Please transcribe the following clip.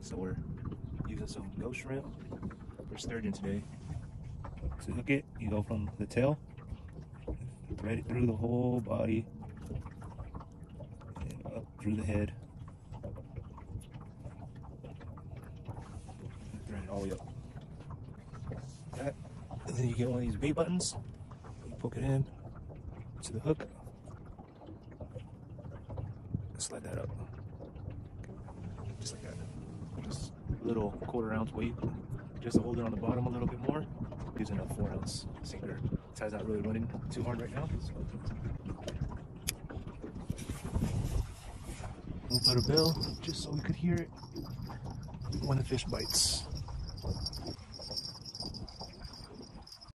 So we're using some ghost shrimp for sturgeon today. To hook it, you go from the tail, thread it through the whole body, and up through the head. Thread it all the way up. That, and then you get one of these bait buttons. You poke it in to the hook. Slide that up. Just like that. Just a little 1/4 ounce weight. Just to hold it on the bottom a little bit more. Using a 4 ounce sinker. This guy's not really running too hard right now. So. We'll put a bell just so we could hear it when the fish bites.